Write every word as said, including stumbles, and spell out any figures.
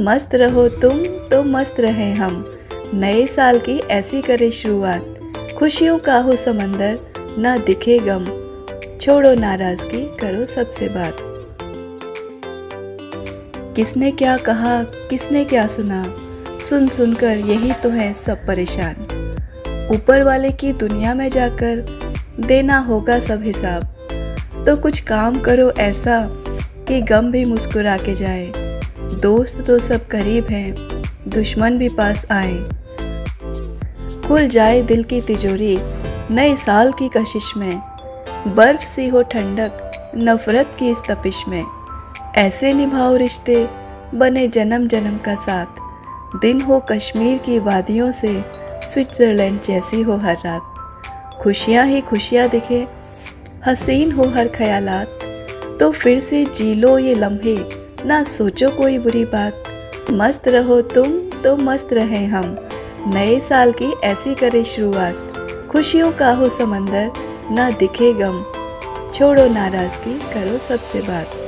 मस्त रहो तुम तो मस्त रहें हम, नए साल की ऐसी करे शुरुआत। खुशियों का हो समंदर ना दिखे गम, छोड़ो नाराज़गी करो सबसे बात। किसने क्या कहा किसने क्या सुना, सुन सुनकर यही तो है सब परेशान। ऊपर वाले की दुनिया में जाकर देना होगा सब हिसाब, तो कुछ काम करो ऐसा कि गम भी मुस्कुरा के जाए। दोस्त तो सब करीब हैं, दुश्मन भी पास आए। खुल जाए दिल की तिजोरी नए साल की कशिश में, बर्फ सी हो ठंडक नफरत की इस तपिश में। ऐसे निभाओ रिश्ते बने जन्म जन्म का साथ, दिन हो कश्मीर की वादियों से स्विट्ज़रलैंड जैसी हो हर रात। खुशियाँ ही खुशियाँ दिखे हसीन हो हर ख्यालात, तो फिर से जी लो ये लम्हे ना सोचो कोई बुरी बात। मस्त रहो तुम तो मस्त रहें हम, नए साल की ऐसी करे शुरुआत। खुशियों का हो समंदर ना दिखे गम, छोड़ो नाराज़गी करो सबसे बात।